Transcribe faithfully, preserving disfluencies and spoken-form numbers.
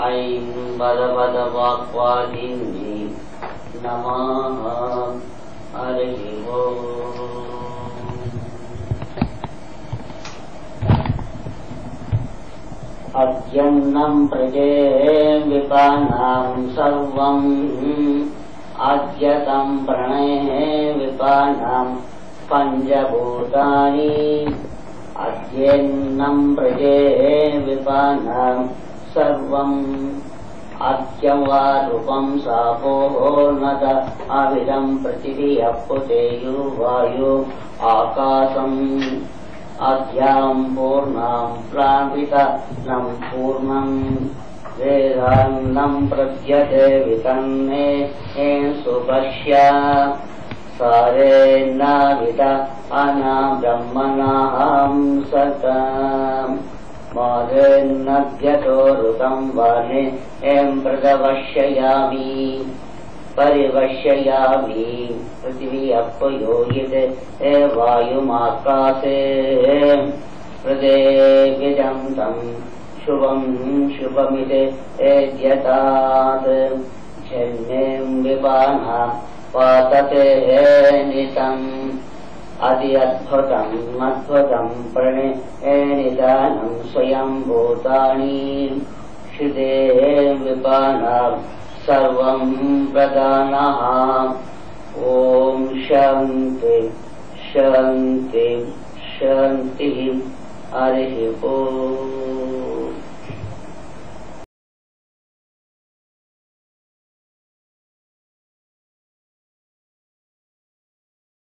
ऐं वरवरवाक्वादिन्ये नमः। हरिः ओम्। अद्यन्नं प्रजे विपानां सर्वम् अद्यतं प्रणये विपानां पञ्चभूतानि अद्यन्नं प्रजे विपानां सर्वम् अद्यवा रूपं सापोः नद अविदं पृथिवी अप्पुतेयु वायु आकाशम् अद्यां पूर्णां प्रापितं पूर्णं वेदान्नं प्रद्यते वितन्ने सुपश्य सारेन्नाविद अना ब्रह्मणां सतम् मारेन्नद्यतो ऋतं वाने एं प्रदवश्ययामि परिवश्ययामि पृथिवी अपयोयिते ए वायुमाकाशे हृदेव्यजं तं शुभं शुभमिते एद्यतात् जन्में विपाना पातते नितम् अति अद्भुतम् अद्भुतं प्रणेनिदानं स्वयं भूतानि श्रुते विपाना सर्वं प्रदानः। ॐ शान्ति शान्ति शान्तिः। हरिः ओम्।